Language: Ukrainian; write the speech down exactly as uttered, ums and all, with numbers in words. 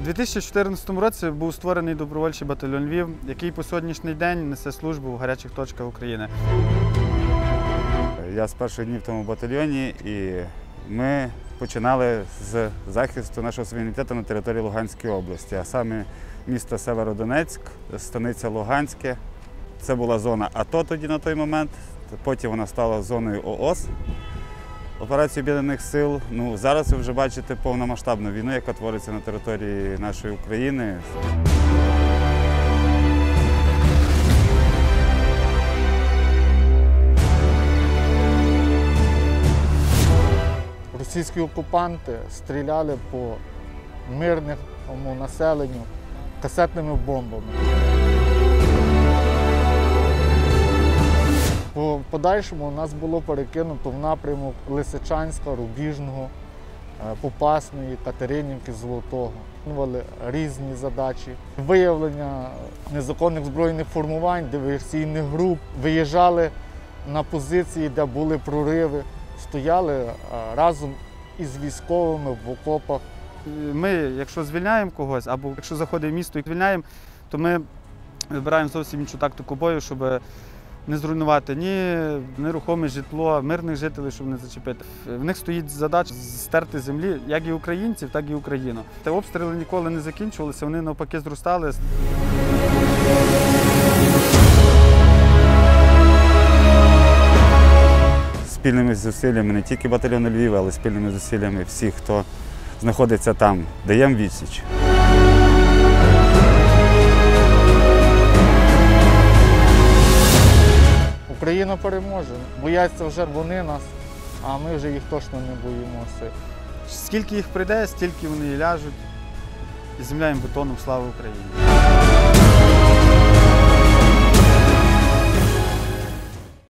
У дві тисячі чотирнадцятому році був створений добровольчий батальйон Львів, який по сьогоднішній день несе службу в гарячих точках України. Я з перших днів в тому батальйоні, і ми починали з захисту нашого суверенітету на території Луганської області, а саме місто Северодонецьк, станиця Луганське. Це була зона АТО тоді на той момент, потім вона стала зоною ООС, операції Об'єднаних сил. Ну, зараз ви вже бачите повномасштабну війну, яка твориться на території нашої України. Російські окупанти стріляли по мирному населенню касетними бомбами. По подальшому нас було перекинуто в напрямок Лисичанська, Рубіжного, Попасної, Катеринівки, Золотого. Виконували різні задачі. Виявлення незаконних збройних формувань, диверсійних груп. Виїжджали на позиції, де були прориви. Стояли разом із військовими в окопах. Ми, якщо звільняємо когось, або якщо заходить в місто і звільняємо, то ми вибираємо зовсім іншу тактику бою, щоб не зруйнувати ні нерухоме житло, мирних жителів, щоб не зачепити. В них стоїть задача стерти землі як і українців, так і Україну. Та обстріли ніколи не закінчувалися, вони навпаки зростали. Спільними зусиллями не тільки батальйону Львів, але спільними зусиллями всіх, хто знаходиться там, даємо відсіч. Україна переможе. Бояться вже вони нас, а ми вже їх точно не боїмося. Скільки їх прийде, стільки вони і ляжуть. І земля їм бетоном. Слава Україні!